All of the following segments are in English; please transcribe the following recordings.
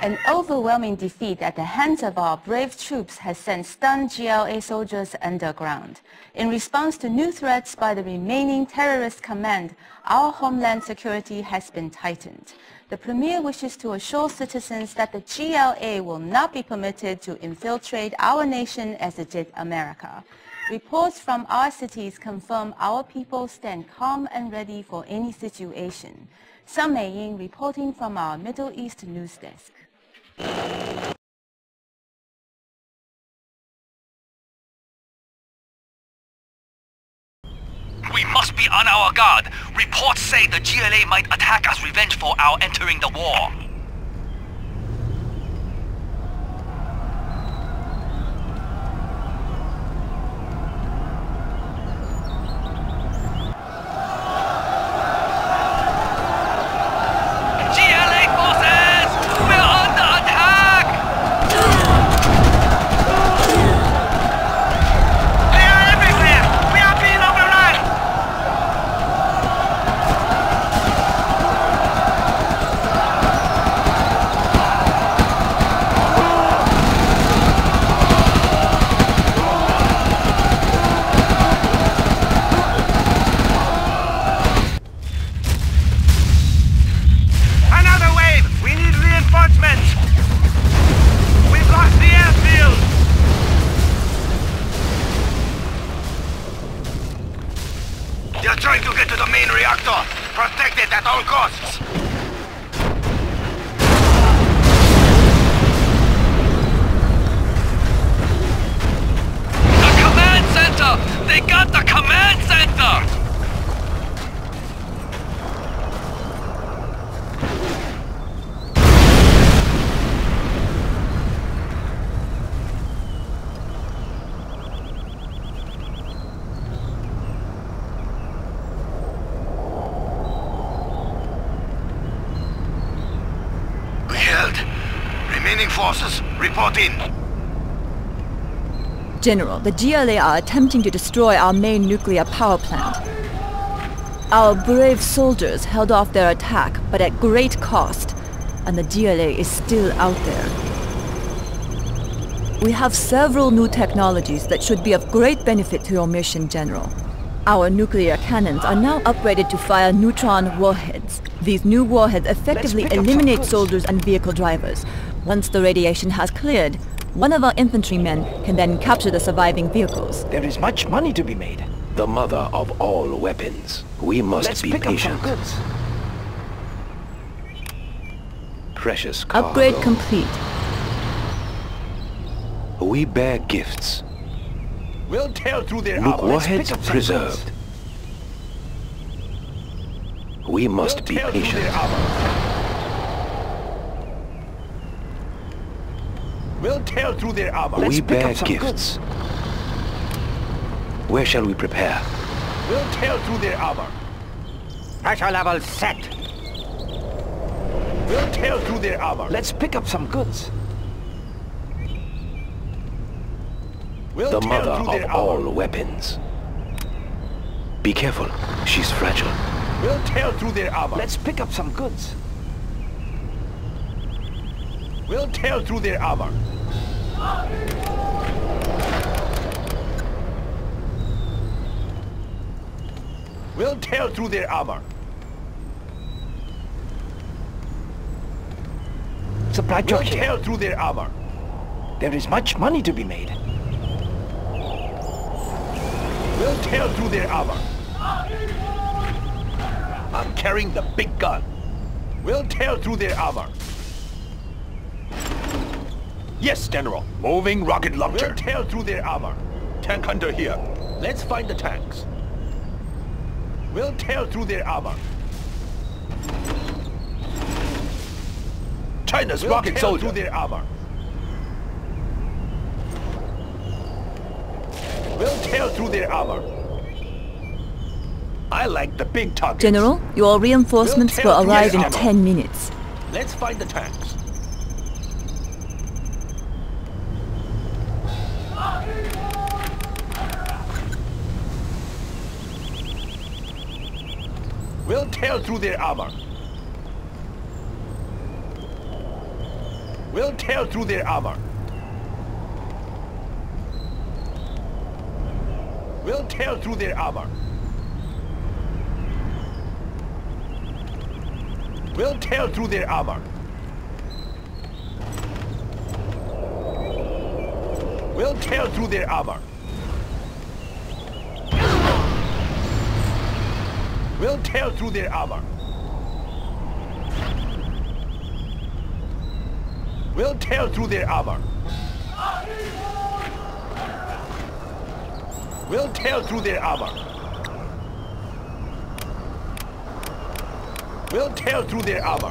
An overwhelming defeat at the hands of our brave troops has sent stunned GLA soldiers underground. In response to new threats by the remaining terrorist command, our homeland security has been tightened. The Premier wishes to assure citizens that the GLA will not be permitted to infiltrate our nation as it did America. Reports from our cities confirm our people stand calm and ready for any situation. Sun Mei-ying reporting from our Middle East news desk. We must be on our guard. Reports say the GLA might attack as revenge for our entering the war. Trying to get to the main reactor. Protect it at all costs. The command center! They got the command center! Remaining forces, report in. General, the GLA are attempting to destroy our main nuclear power plant. Our brave soldiers held off their attack, but at great cost, and the GLA is still out there. We have several new technologies that should be of great benefit to your mission, General. Our nuclear cannons are now upgraded to fire neutron warheads. These new warheads effectively eliminate soldiers and vehicle drivers. Once the radiation has cleared, one of our infantrymen can then capture the surviving vehicles. There is much money to be made. The mother of all weapons. We must be patient. Precious cargo. Upgrade complete. We bear gifts. We'll tear through their Nuke armor. warheads preserved. We must be patient. We'll tear through their armor. We bear gifts. Where shall we prepare? We'll tear through their armor. Pressure level set. We'll tear through their armor. Let's pick up some goods. We'll The tear mother through their of all armor. weapons. Be careful. She's fragile. We'll tear through their armor. Let's pick up some goods. We'll tear through their armor. We'll tear through their armor. Supply We'll truck here. tear through their armor. There is much money to be made. We'll tear through their armor. I'm carrying the big gun. We'll tear through their armor. Yes, General. Moving rocket launcher. We'll tear through their armor. Tank hunter here. Let's find the tanks. We'll tear through their armor. China's rocket soldier. Through their armor. We'll tear through their armor. I like the big targets. General, your reinforcements will arrive in 10 minutes. Let's find the tanks. We'll tear through their armor. We'll tear through their armor. We'll tear through their armor. We'll tear through their armor. We'll tear through their armor. We'll tear through their armor. We'll tear through their armor. We'll tear through their armor. We'll tear through their armor.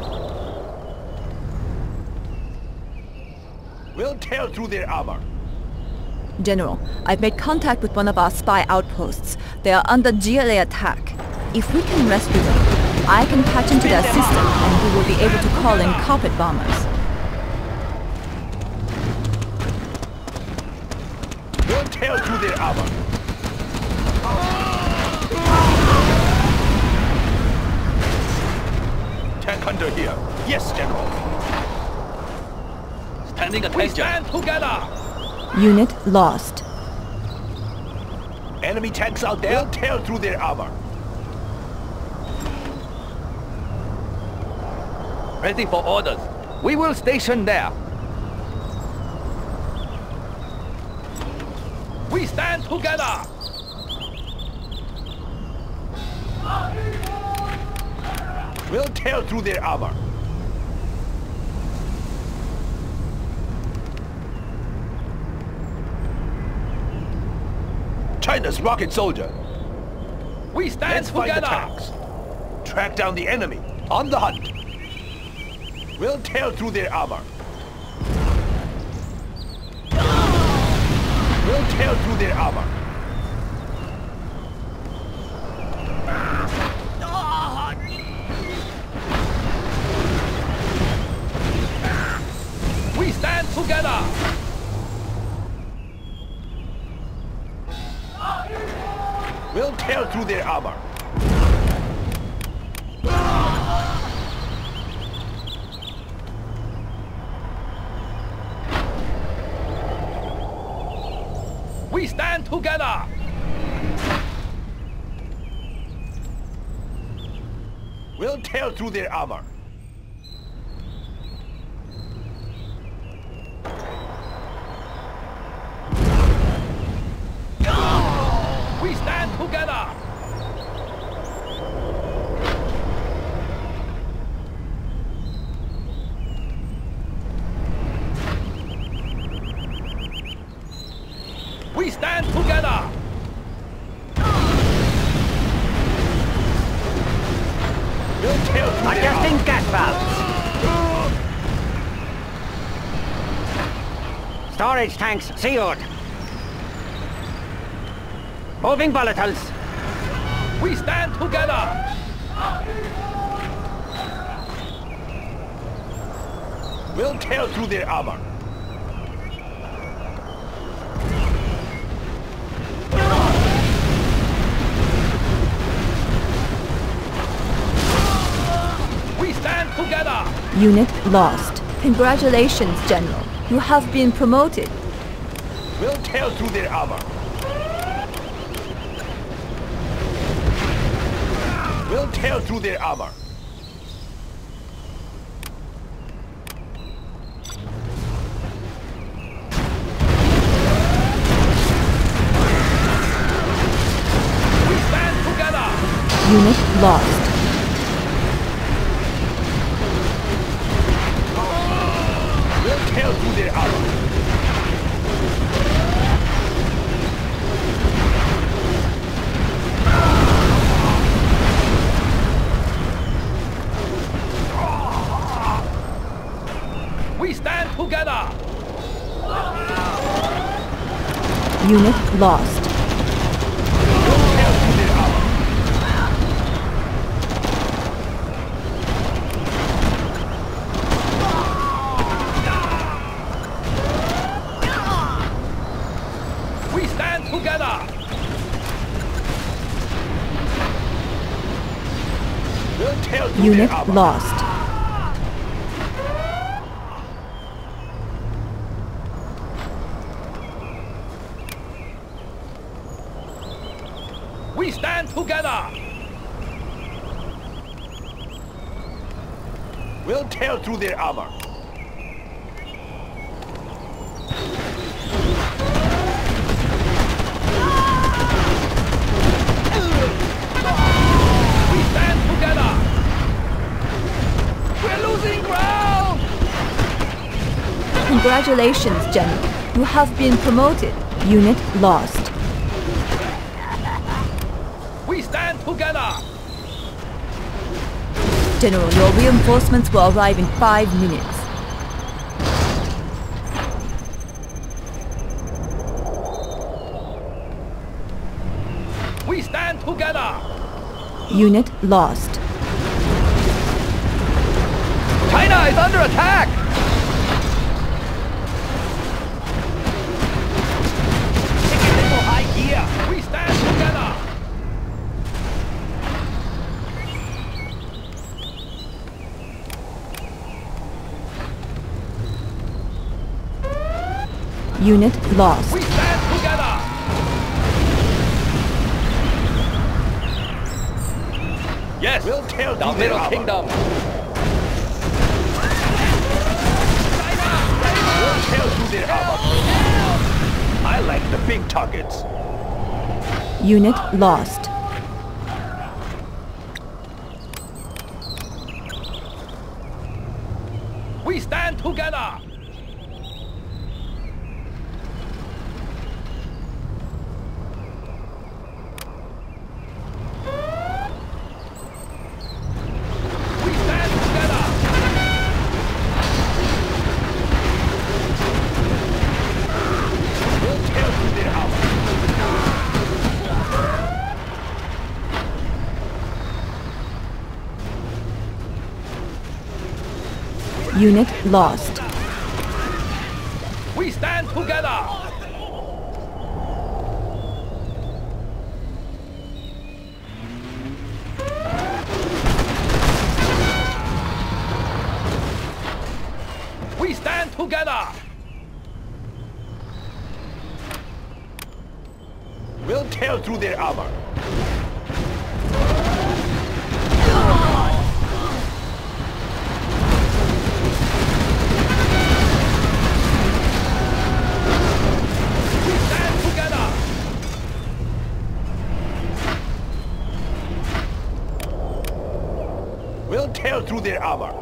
We'll tear through their armor. General, I've made contact with one of our spy outposts. They are under GLA attack. If we can rescue them, I can patch into their system and we will be able to call in carpet bombers. We'll tear through their armor. Tank hunter here. Yes, General. Standing attention. We stand together. Unit lost. Enemy tanks out there. We'll tear through their armor. Ready for orders. We will station there. We stand together. We'll tear through their armor. China's rocket soldier. We stand together. Find the tanks. Track down the enemy. On the hunt. We'll tear through their armor. We'll tear through their armor. We stand together. We'll tear through their armor. We stand together. We'll tear through their armor. We stand together. We stand together. We'll tear through their armor. Adjusting gas valves. Storage tanks sealed. Moving volatiles. We stand together. We'll tear through their armor. We stand together. Unit lost. Congratulations, General. You have been promoted. We'll tear through their armor. We'll tear through their armor. We stand together. Unit lost. We'll tear through their armor. We stand together. Unit lost. We'll tear through their armor. We stand together. We'll tear through Unit their armor. lost. together! We'll tear through their armor. We stand together! We're losing ground! Congratulations, General. You have been promoted. Unit lost. We stand together! General, your reinforcements will arrive in 5 minutes. We stand together! Unit lost. China is under attack! Taking it for high gear! We stand together! Unit lost. We stand together! Yes, we'll tear the Middle Kingdom. We'll tear through their armor. I like the big targets. Unit lost. We stand together. Unit lost. We stand together! We stand together! We'll tear through their armor. We'll tear through their armor.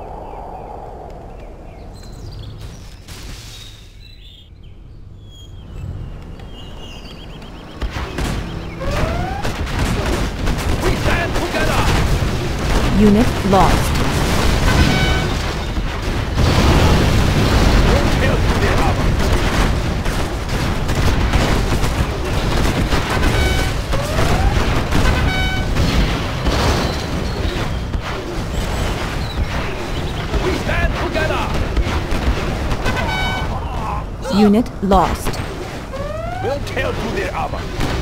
We stand together. Unit lost. We'll tear through their armor. Unit lost. We'll tear through their armor.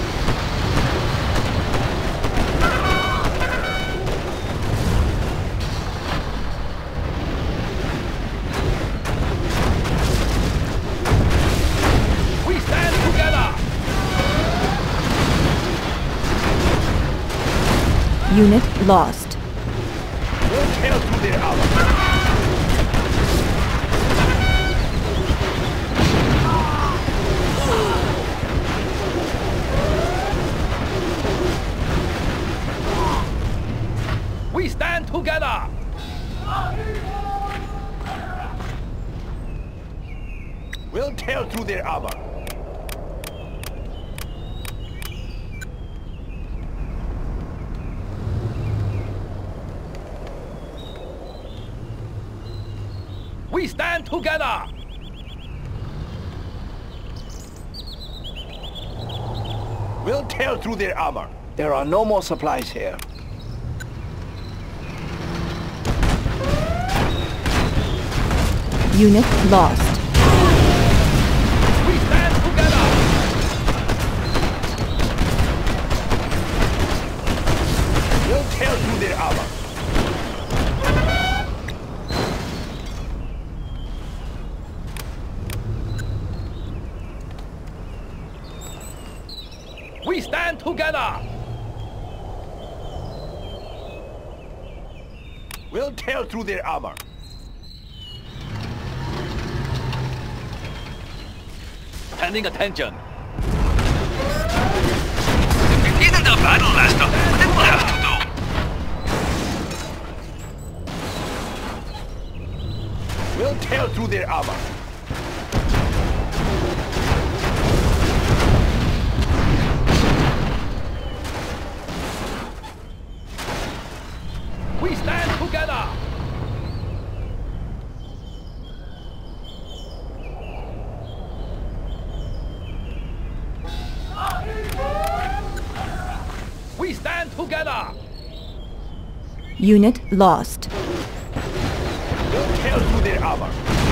We stand together. Unit lost. We'll tear through their armor. We stand together! We'll tear through their armor. We stand together! We'll tear through their armor. There are no more supplies here. Unit lost. We stand together! We'll tear through their armor. We stand together! We'll tear through their armor. Standing attention. It isn't a battle, Master, but it will have to do. We'll tear through their armor. We stand together. We stand together. Unit lost. We'll tear through their armor.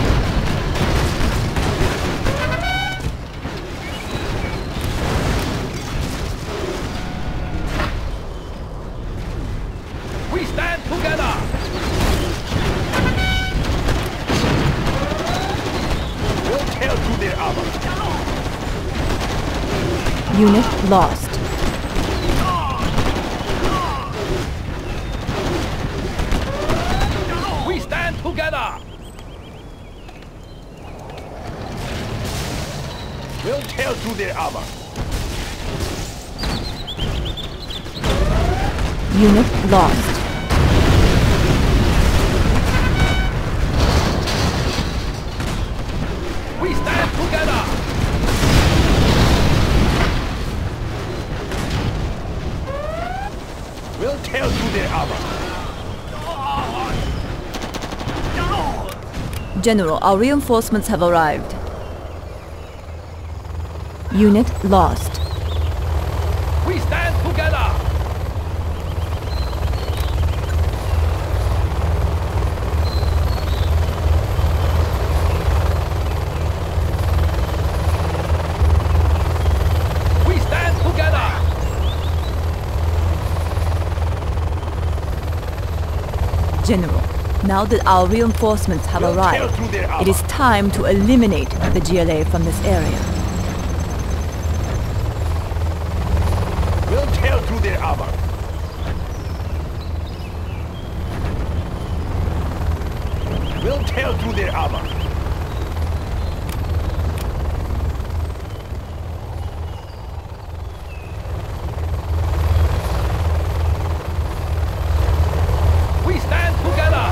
We stand together. We'll tear through their armor. Unit lost. We stand together. We'll tear through their armor. Unit lost. We stand together. We'll tear through their armor. General, our reinforcements have arrived. Unit lost. We stand together. We stand together. General, now that our reinforcements have We'll tear arrived, through their armor. it is time to eliminate the GLA from this area. We'll tear through their armor. We'll tear through their armor. We stand together.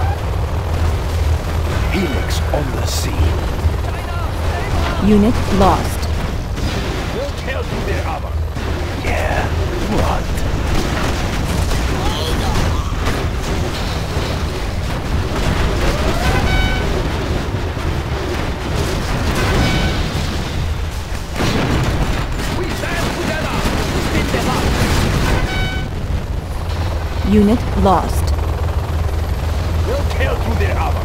Helix on the scene. Unit lost. We'll tear through their armor. Yeah, what? We stand together. Spin them up. Unit lost. We'll tear through their armor.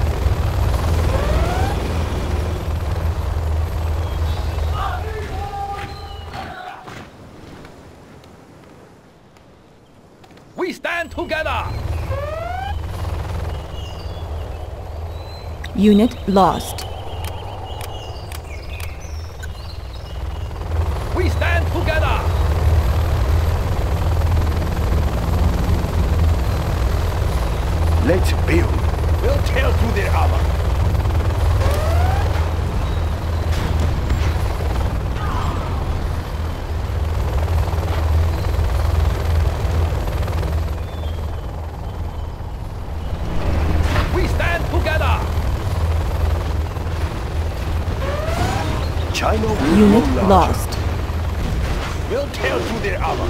We stand together. Unit lost. We stand together. Let's build. We'll tear through their armor. We stand together. China will Unit grow larger. lost. We'll tear through their armor.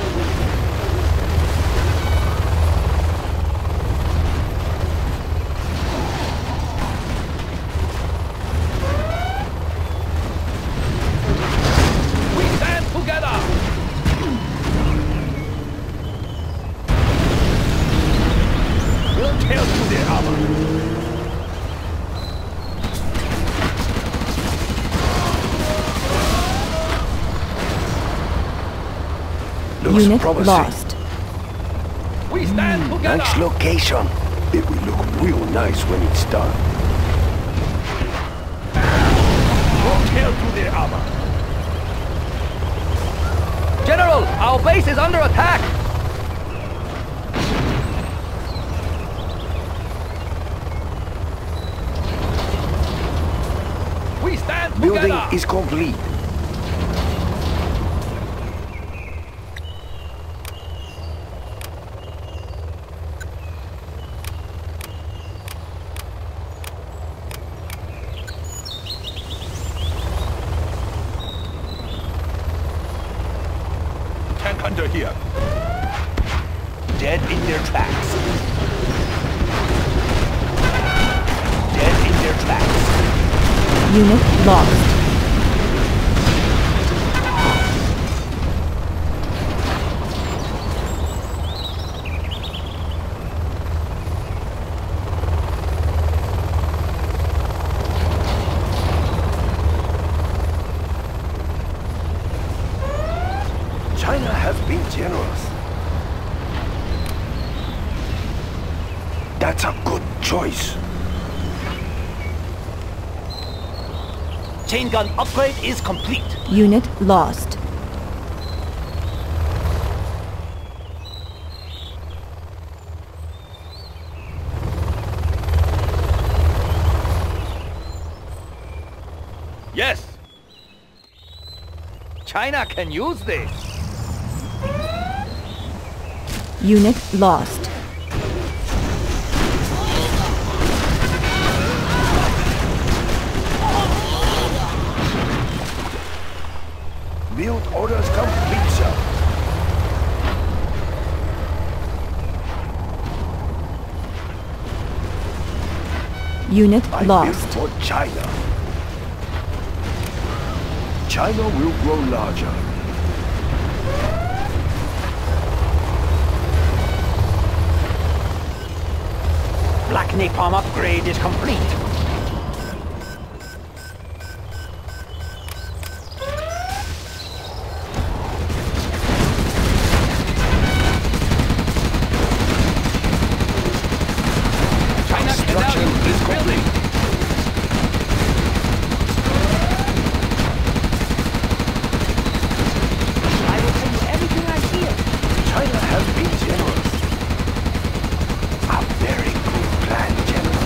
We stand together. We'll tear through their armor. Looks Unit promising. lost. We stand together. Nice location. It will look real nice when it's done. We'll tear through their armor. General, our base is under attack. Building is complete. Tank hunter here. Dead in their tracks. Dead in their tracks. Unit lost. China has been generous. That's a good choice. Chain gun upgrade is complete. Unit lost. Yes. China can use this. Unit lost. Build orders complete, sir. Unit I lost. built for China. China will grow larger. Black napalm upgrade is complete. Construction is complete. I will tell you everything I hear. China has been generous. A very good plan, General.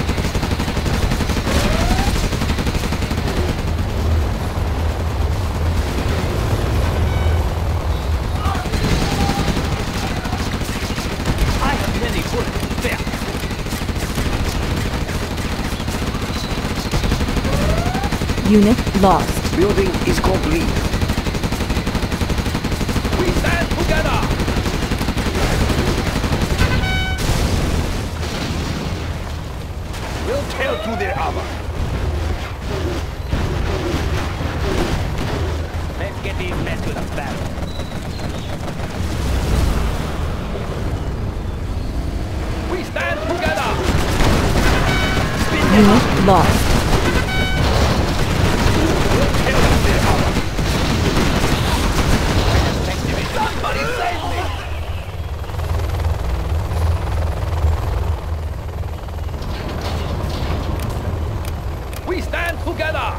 I have many bullets. There. Unit lost. Building is complete. We stand together. We'll tear through their armor. Let's get these men to the battle. We stand together. Unit lost. We'll tear through their armor. Somebody save me. We stand together.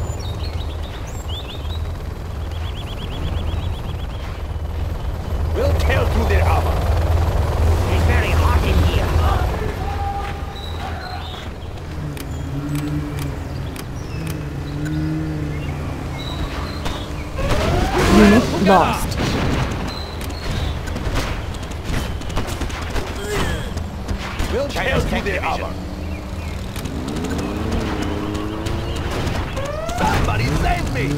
We'll tear through their armor. It's very hot in here. Unit lost. We'll tear through their armor. Somebody save me!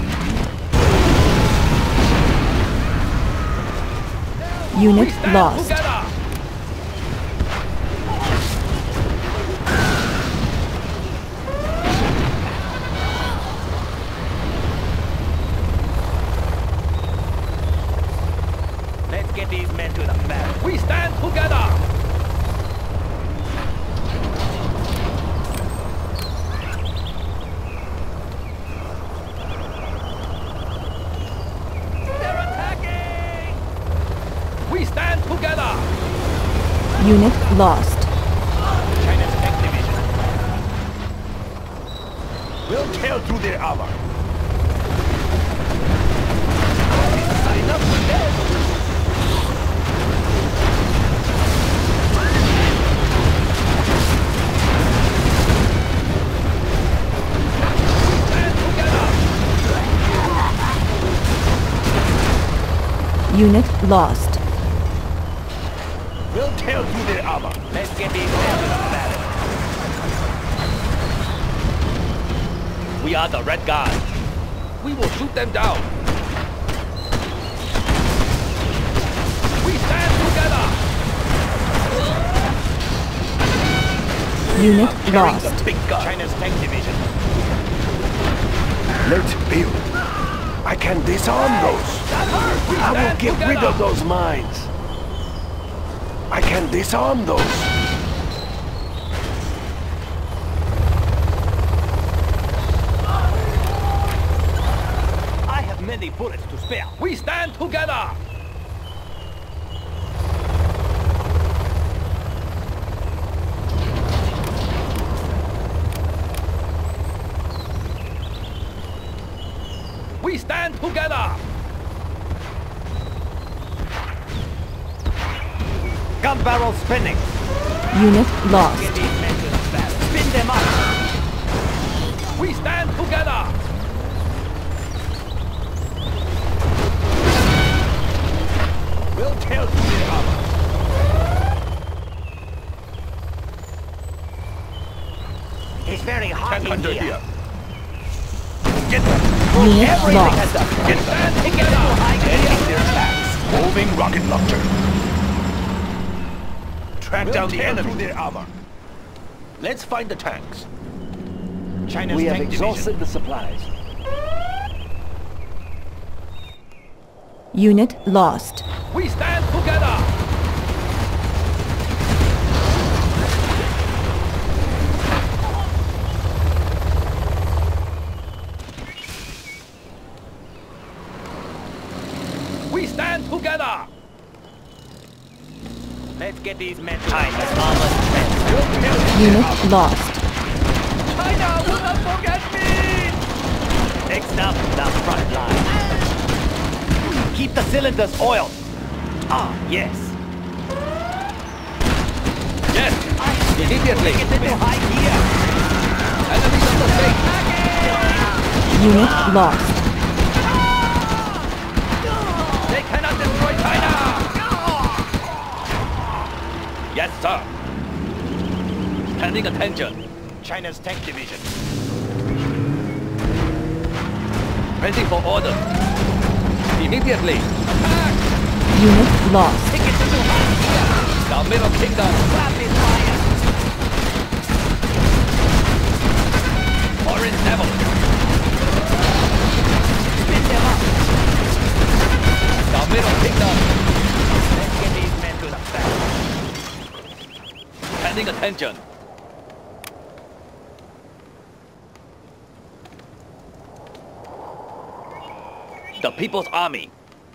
We Unit stand lost. together! Let's get these men to the battle. We stand together! They're attacking! We stand together! Unit lost. China's tech division. We'll tear through their armor. Sign up for this. Unit lost. We'll tear through their armor. Let's get these men to the battle. We are the Red Guard. We will shoot them down. We stand together. Unit Carrying lost. the big gun. China's tank division. Let's build. I can disarm those. I will get rid of those mines. I can disarm those. I have many bullets to spare. We stand together. We stand together. Gun barrel spinning. Unit Get lost. these men to the battle. Spin them up. We stand together. We'll tear through their armor. It's very hot Tank in under here. here. Get them. Unit Everything has lost. done. Get them. Together. Getting their tracks. Moving rocket launcher. Track down the enemy. Through their armor. Let's find the tanks. China's We have tank exhausted the supplies. Unit lost. We stand together. We stand together. Let's get these men to China's armored men. Unit lost. China will not forget me. Next up, the front line. Keep the cylinders oiled. Ah, yes. Yes, immediately. Get into high gear. Enemies on the stage. Unit lost. They cannot destroy China. Yes, sir. Standing attention. China's tank division. Waiting for order. Immediately. Attack! Unit lost. Take it into high gear. The Middle Kingdom. Rapid fire. Orange Devil. Spin them up. The Middle Kingdom. Let's get these men to the battle. Standing attention. The People's Army.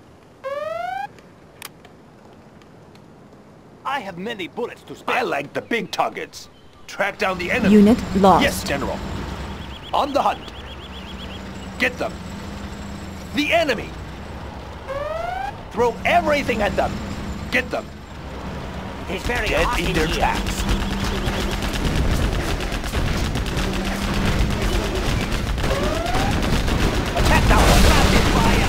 I have many bullets to spare. I like the big targets. Track down the enemy. Unit lost. Yes, General. On the hunt. Get them. The enemy. Throw everything at them. Get them. It's very Get hot in in their here. tracks. Attack that one. Rapid fire.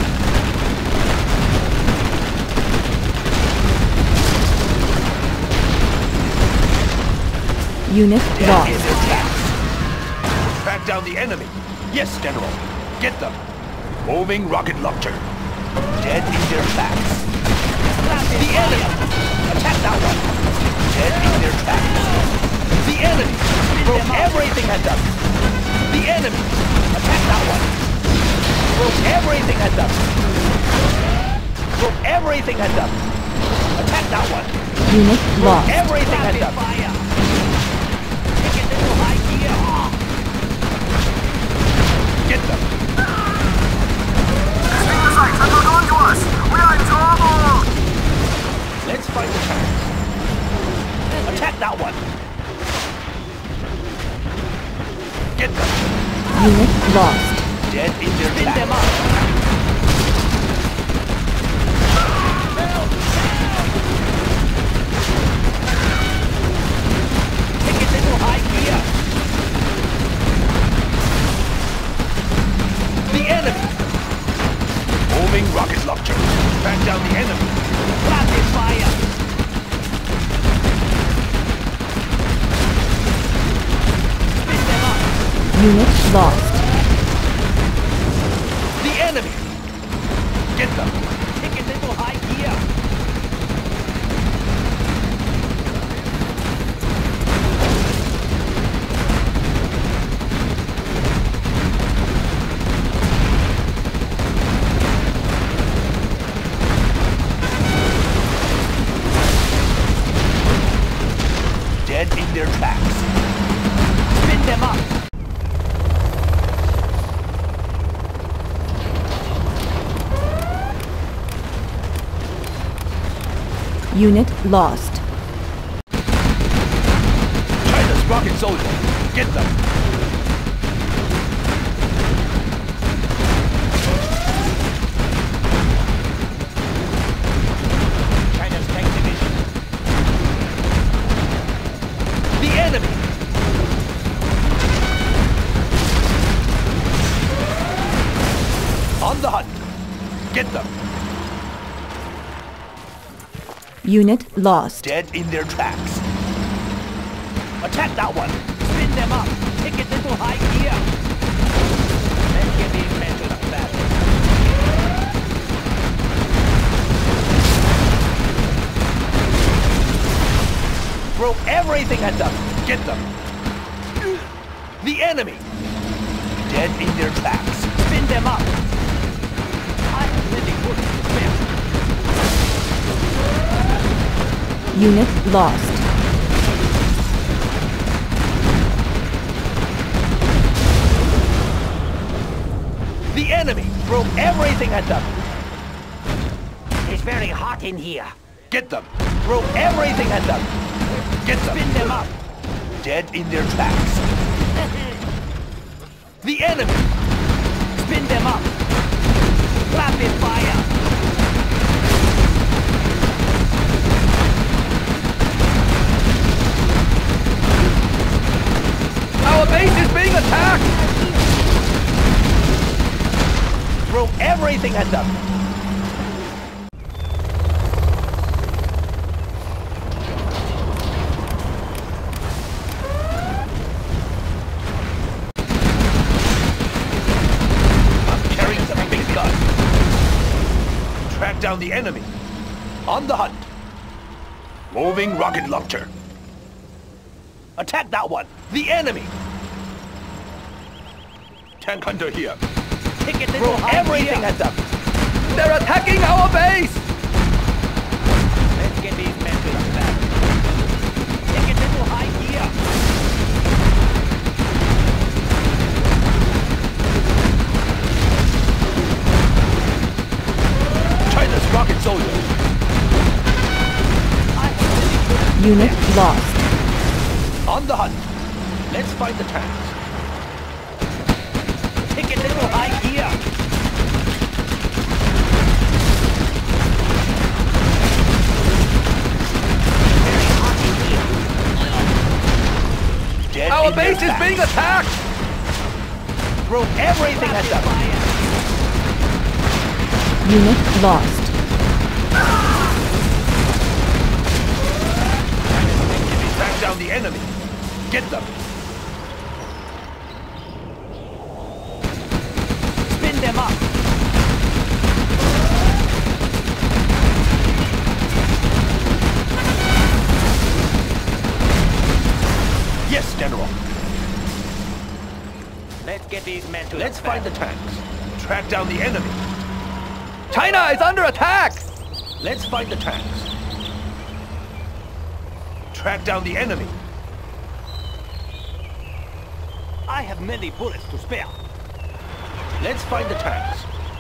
Unit Get in lost. their tracks. Track down the enemy. Yes, General. Get them. Moving rocket launcher. Dead in their tracks. The enemy. Attack that one. Dead in their tracks. The enemy. Throw everything at them. The enemy. Attack that one. Throw everything at them. Throw everything at them. Attack that one. Unit Throw lost. everything at Rapid them. fire. Take it into high gear. Get them. Let's fight the tanks. Attack that one. Get them. Unit lost. Dead in their Spin them tracks. up. Take it into high gear. The enemy. Moving rocket launcher. Track down the enemy. Unit lost. The enemy! Get them! Take a little high gear. Dead in their tracks. Spin them up. Unit lost. China's rocket soldier. Get them! China's tank division. The enemy! On the hunt! Get them! Unit lost. Dead in their tracks. Attack that one. Spin them up. Take a little high gear. Let's get these men to the battle. Throw everything at them! Get them! The enemy! Dead in their tracks. Spin them up. I have really good spin. Unit lost. The enemy! Throw everything at them! It's very hot in here. Get them! Throw everything at them! Get them! Spin them up. Dead in their tracks. The enemy! Spin them up. Rapid fire. Our base is being attacked! Throw everything at them! I'm carrying some big guns. Track down the enemy. On the hunt. Moving rocket launcher. Attack that one! The enemy! Tank hunter here. Take a Throw little high everything gear. at them! They're attacking our base! Let's get these men to the battle. Take a little high gear. China's rocket soldiers. I have really good Unit lost. On the hunt. Let's find the tanks. Take a little high gear. Very hot in here. Dead our base is being attacked! Throw everything at them! Unit lost. Track down the enemy! Get them! Spin them up. Yes, General! Let's get these men to Let's the find the battle. tanks. Track down the enemy. China is under attack! Let's find the tanks. Track down the enemy. I have many bullets to spare. Let's find the tanks.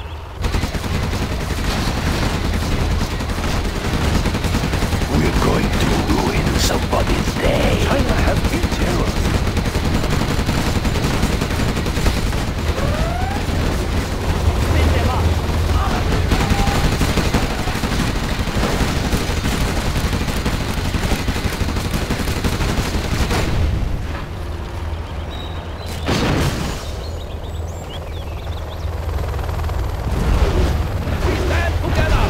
We're going to ruin somebody's day. China has been terror. Spin them up. We stand together!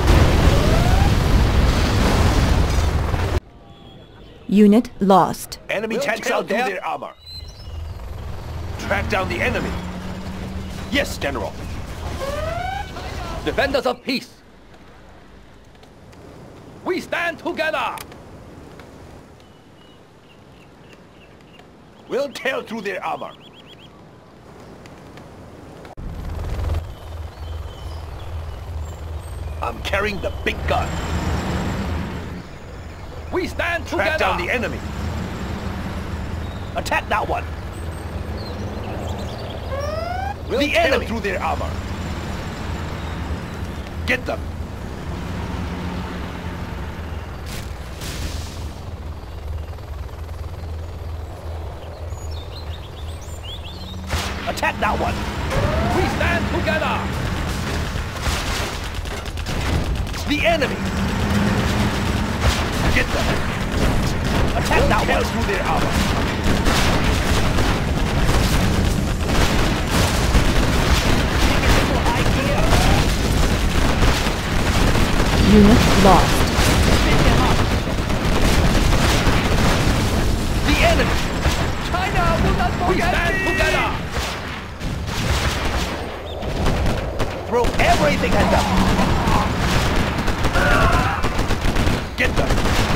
Unit lost. Enemy We'll tanks tear outdo down their armor. Track down the enemy. Yes, General. Defenders of peace. We stand together. We'll tear through their armor. I'm carrying the big gun. We stand together. Track down the enemy. Attack that one. We'll The tear enemy. through their armor. Get them. Attack that one. We stand together. The enemy. Get them. Attack We'll that tear one. through their armor. Unit lost. The enemy. China will not forget. We stand together. Throw everything at them. Get them.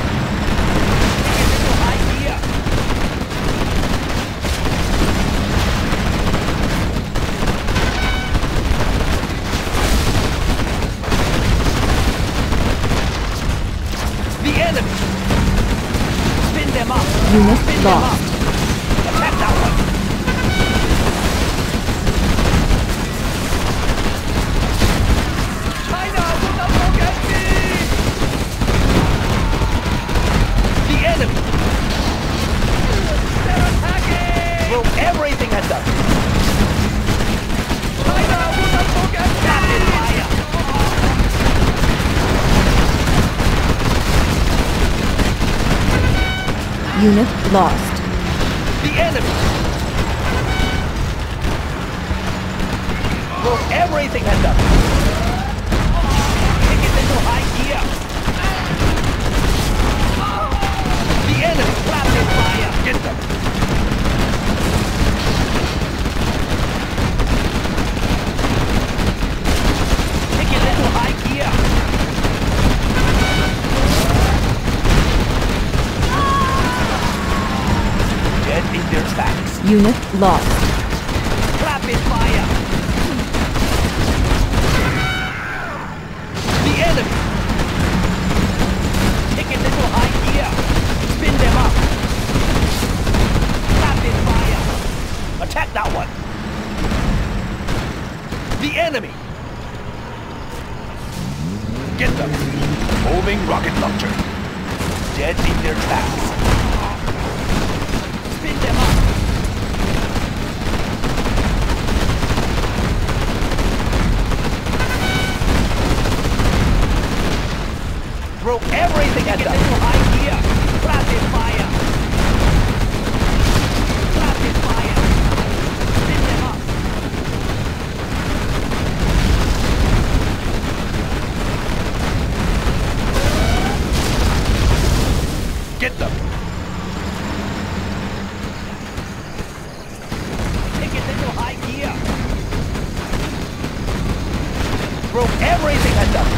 The enemy. Spin them up. Unit Spin them lost. up. Attack that one. China will not forget me. The enemy. They're attacking. Throw everything at them. China will not forget me. Rapid fire. Unit lost. The enemy. Throw everything at them. Take it into high gear. The enemy. Rapid fire. Get them. Take it into high gear. Dead in their tracks. Unit lost. Rapid fire. The enemy. Take it into high gear. Spin them up. Rapid fire. Attack that one. The enemy. Get them. Moving rocket launcher. Dead in their tracks. Spin them up. Throw everything at them. Into high gear. Rapid fire. Rapid fire. Spin them up. Get them. Take it into high gear. Throw everything at them.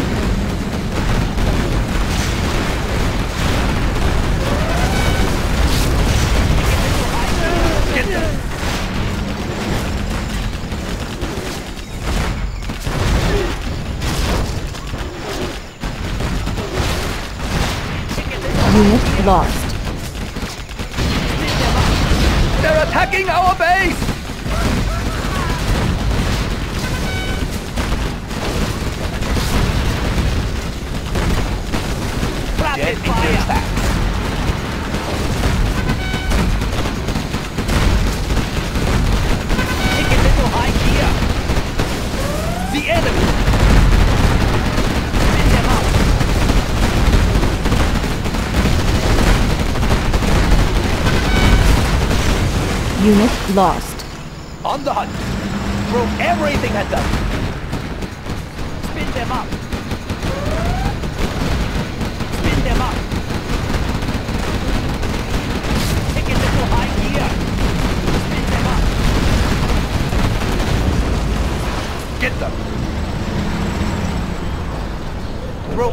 Get them. Unit lost. They're attacking our base! Dead Rapid in their fire! tracks. Take it into high gear! The enemy. Spin them up! Unit lost. On the hunt. Throw everything at them! Spin them up! Spin them up! Take it into high gear! Spin them up!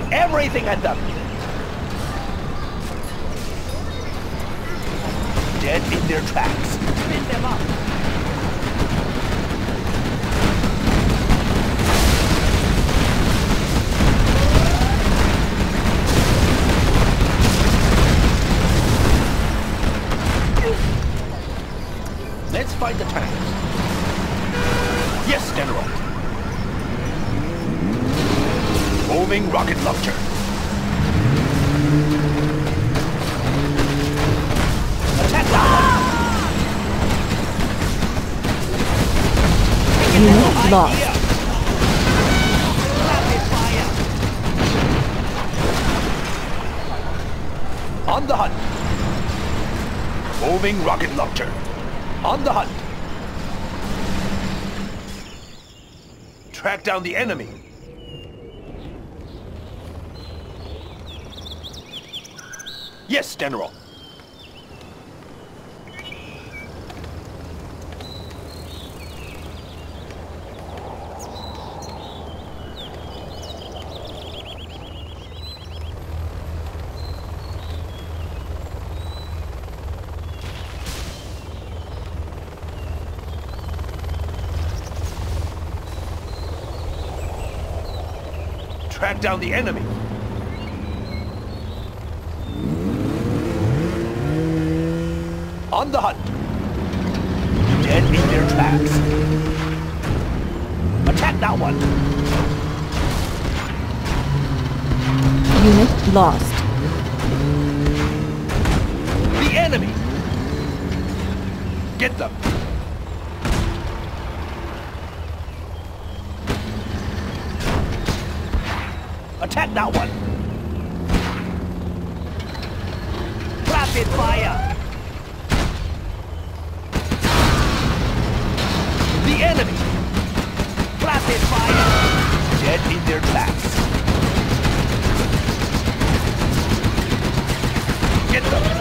everything at them! Dead in their tracks. Spin them up! Let's find the tanks. Yes, General. Moving rocket launcher. Attack that Unit lost. Rapid fire! On the hunt. Moving rocket launcher. On the hunt. Track down the enemy. Yes, General. Track down the enemy. On the hunt. Dead in their tracks. Attack that one. Unit lost. The enemy. Get them. Attack that one! Rapid fire! The enemy. Rapid fire! Dead in their tracks. Get them.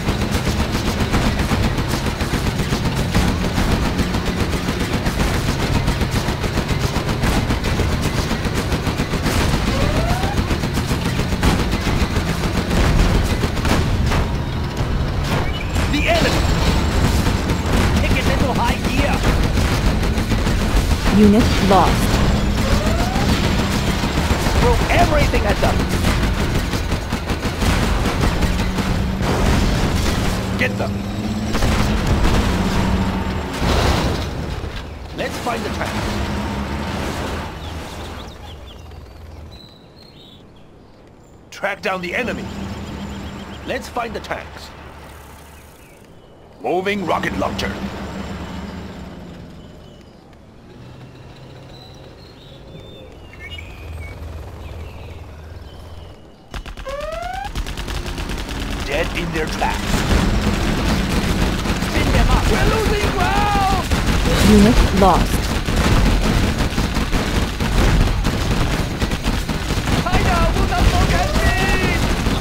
The enemy. Take it into high gear! Unit lost. Throw everything at them! Get them. Let's find the tank. Track down the enemy. Let's find the tanks. Moving rocket launcher. Dead in their tracks. Spin them up! We're losing ground! Unit lost. China will not forget me!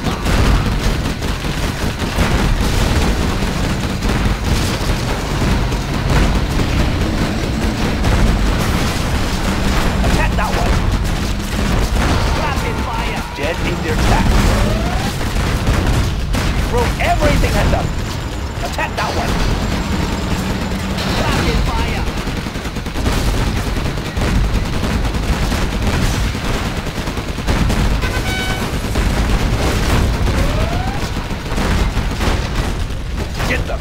Attack that one! Rapid fire! Dead in their tracks. Throw everything at them! Attack that one! Rapid fire! Get them.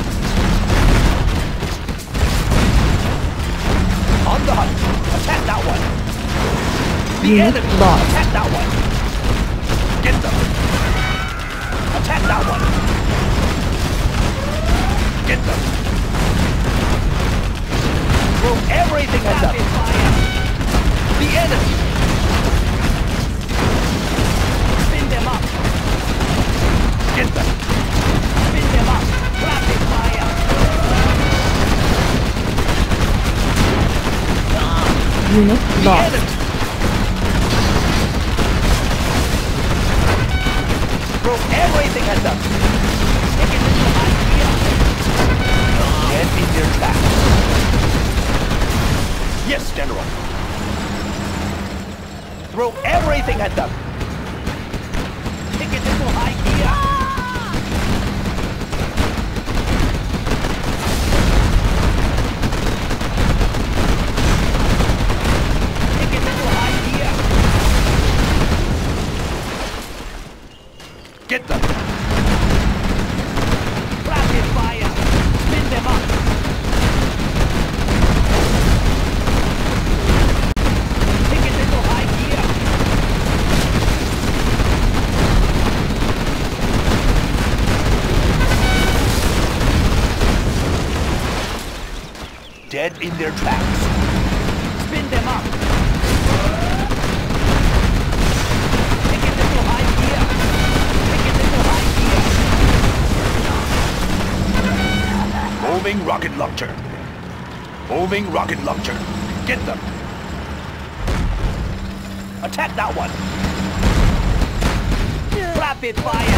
On the hunt. Attack that one. The Unit enemy. lost. Attack that one. Get them. Attack that one. Get them. Throw everything at them! Rapid fire! The enemy. Spin them up! Get them. Spin them up! Rapid fire! Unit The lost. enemy. Throw everything at them! Take it into high gear! Dead in their tracks. Yes, General. Throw everything at them! Dead in their tracks. Spin them up. Take it into high gear. Take it into high gear. Moving rocket launcher. Moving rocket launcher. Get them. Attack that one. Rapid fire.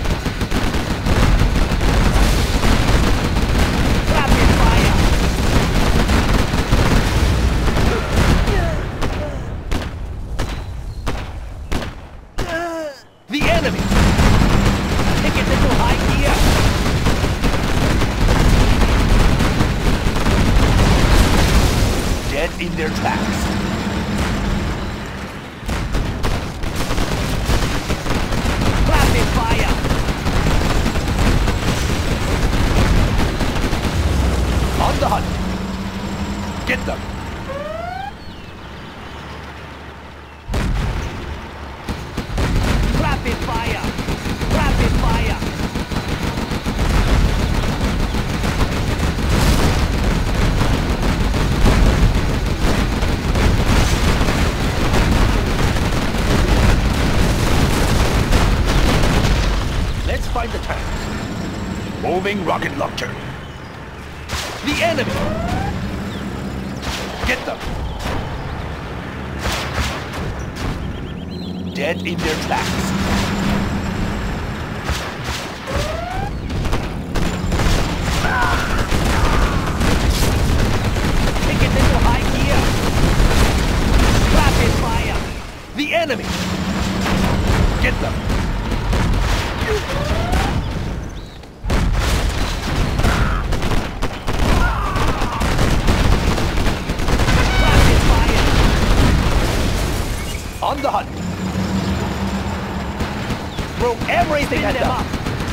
Rapid fire. The enemy. Take it into high gear. Dead in their tracks. Rapid fire. On the hunt. Get them. Rapid fire. Rapid fire. Let's find the tanks. Moving rocket launcher. The enemy. Get them. Dead in their tracks. Take it into high gear. Rapid fire. The enemy. Get them. Rapid fire. On the hunt. Throw everything at Spin them them. up.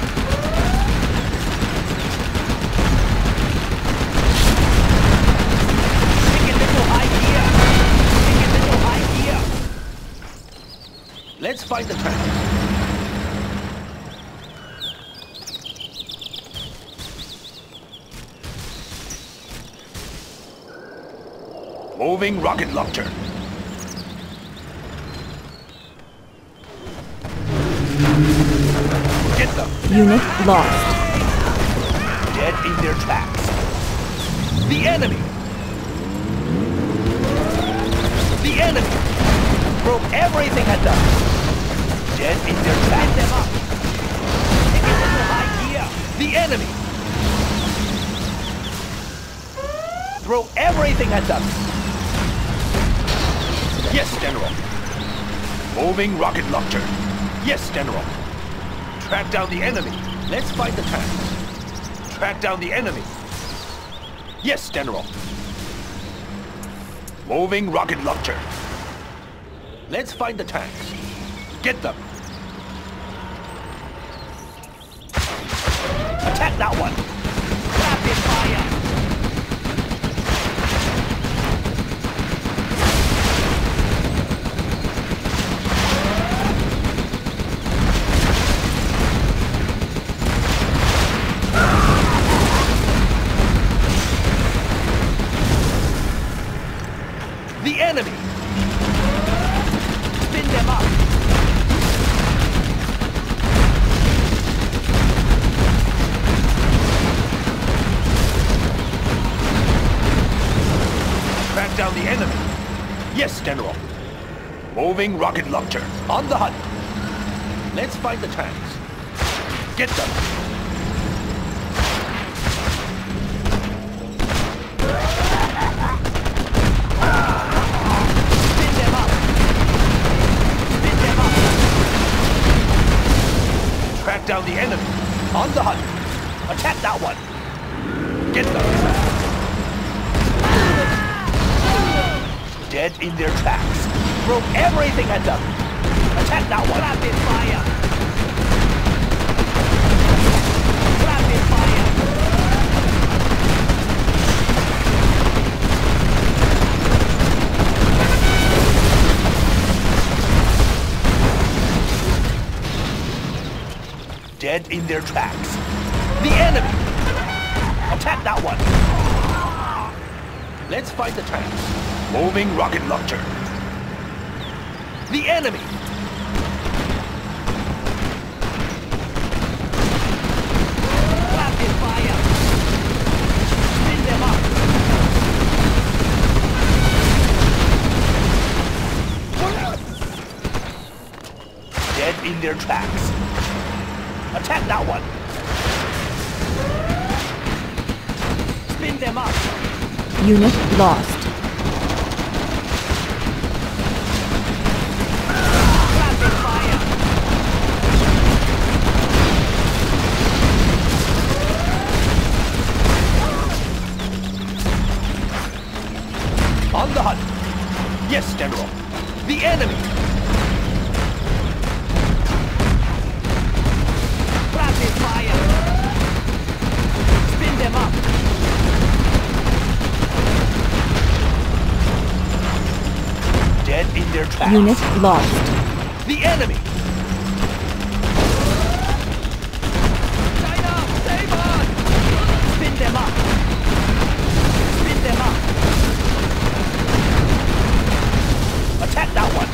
Take it into high gear. Take it into high gear. Let's find the tanks. Moving rocket launcher. Get them. Unit lost. Dead in their tracks. The enemy. The enemy. Throw everything at them. Dead in their Spin tracks. them up. Take it into high gear. The enemy. Throw everything at them. Yes, General. Moving rocket launcher. Yes, General. Track down the enemy. Let's find the tanks. Track down the enemy. Yes, General. Moving rocket launcher. Let's find the tanks. Get them. Attack that one. Rapid fire. The enemy. Spin them up. Track down the enemy. Yes, General. Moving rocket launcher. On the hunt. Let's find the tanks. Get them. Spin them up. Spin them up. Track down the enemy. On the hunt. Attack that one. Get them. Dead in their tracks. Throw everything at them. Attack that one. Rapid fire. Rapid fire. Dead in their tracks. The enemy. Attack that one. Let's find the tanks. Moving rocket launcher. The enemy! Rapid fire! Spin them up! Dead in their tracks. Attack that one! Spin them up! Unit lost. Rapid fire! On the hunt! Yes, General. The enemy! Rapid fire! Spin them up! Dead in their tracks. Unit lost. The enemy! China, save us! Spin them up! Spin them up! Attack that one!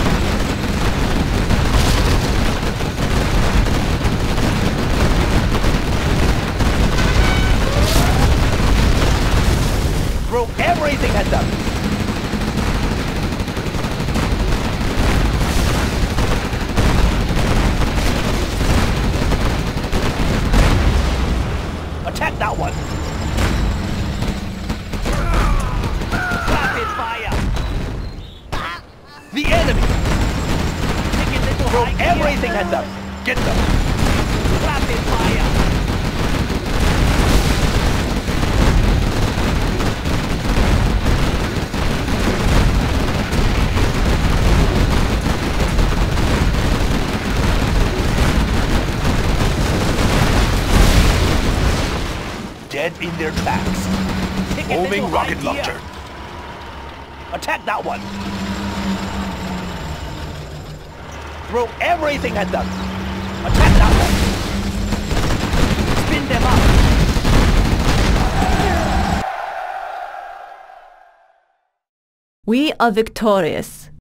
Throw everything at them! Attack that one! Rapid fire! The enemy! Take it little Throw high gear. everything at them! Get them! Rapid fire! Dead in their tracks. Take it Moving little high rocket gear. launcher. Attack that one! Throw everything at them! Attack that one! Spin them up! We are victorious.